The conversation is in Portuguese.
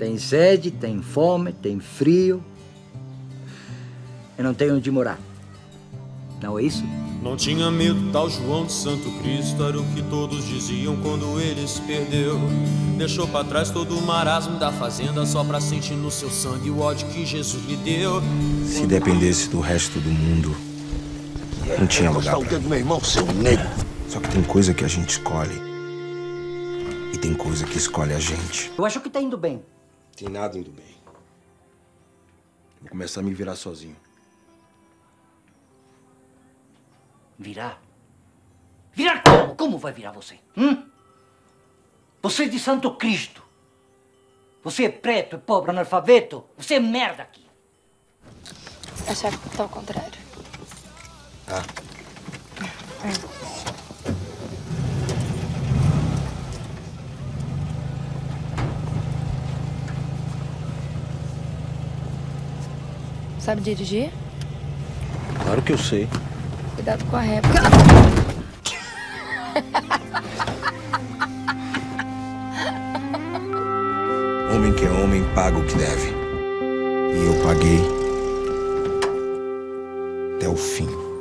Tem sede, tem fome, tem frio. E não tem onde morar. Não é isso? Não tinha medo, tal João de Santo Cristo. Era o que todos diziam quando ele se perdeu. Deixou pra trás todo o marasmo da fazenda, só pra sentir no seu sangue o ódio que Jesus lhe deu. Se dependesse do resto do mundo, não tinha lugar pra mim. Meu irmão, seu negro. Só que tem coisa que a gente escolhe. E tem coisa que escolhe a gente. Eu acho que tá indo bem. Tem nada indo bem. Vou começar a me virar sozinho. Virar? Virar como? Como vai virar você? Você é de Santo Cristo. Você é preto, é pobre, analfabeto. Você é merda aqui. Achava que tá ao contrário. Ah. Sabe dirigir? Claro que eu sei. Cuidado com a réplica. Homem que é homem paga o que deve. E eu paguei até o fim.